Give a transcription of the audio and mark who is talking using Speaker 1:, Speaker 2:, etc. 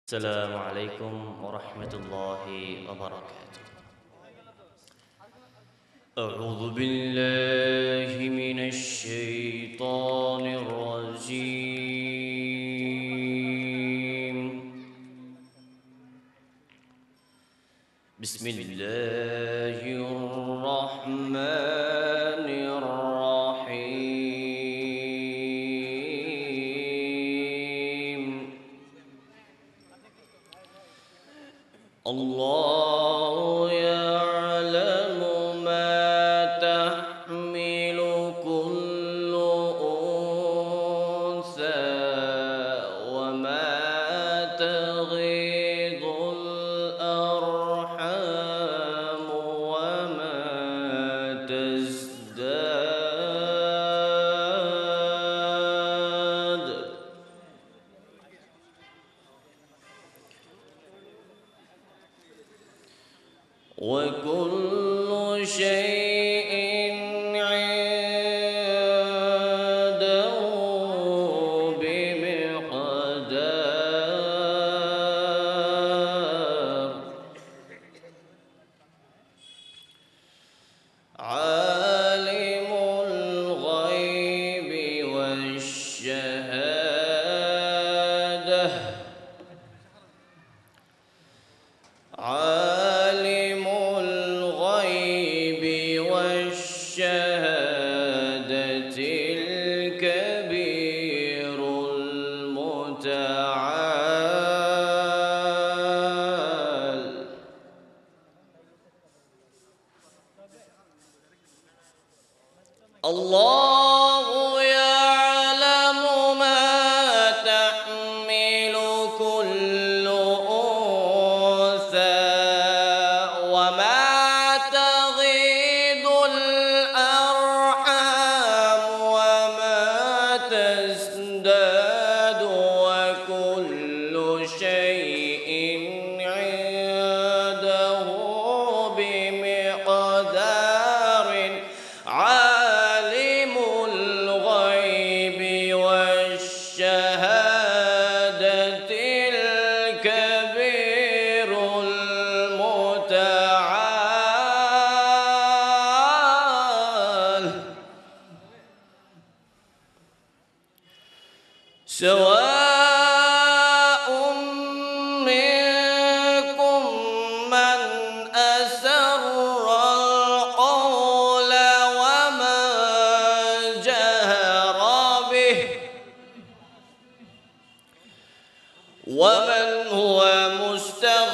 Speaker 1: السلام عليكم ورحمة الله وبركاته. أعوذ بالله من الشيطان الرجيم. بسم الله الرحمن الرحيم. الله يعلم ما تحمل كل أنثى وما تغيض الأرحام وما تزداد وكل شيء عنده بمقدار. عالم الغيب والشهادة عالم الغيب والشهادة الكبير المتعال. الله يعلم ما تحمل كل أنثى وما تغيض الأرحام وما تزداد وكل شيء عنده بمقدار. عالم الغيب والشهادة الكبير المتعال. سواء منكم من أسر القول ومن جهر به ومن هو مستخف